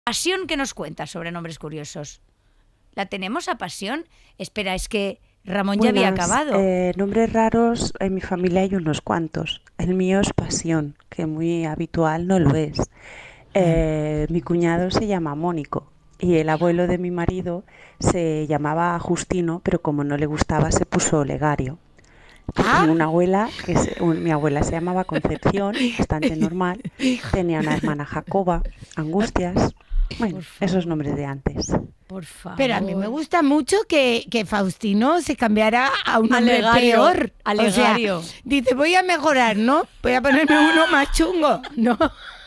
Pasión que nos cuenta sobre nombres curiosos. ¿La tenemos a Pasión? Espera, es que Ramón ya había acabado. Nombres raros en mi familia hay unos cuantos. El mío es Pasión, que muy habitual no lo es. Mi cuñado se llama Mónico y el abuelo de mi marido se llamaba Justino, pero como no le gustaba se puso Olegario. Ah, Tengo una abuela, mi abuela se llamaba Concepción, bastante normal. Tenía una hermana Jacoba, Angustias. Bueno, por esos favor, nombres de antes. por Pero a mí me favor. gusta mucho que Faustino se cambiara a un nombre Alegario, peor. Alegario. O sea, dice, voy a mejorar, ¿no? Voy a ponerme uno más chungo, ¿no?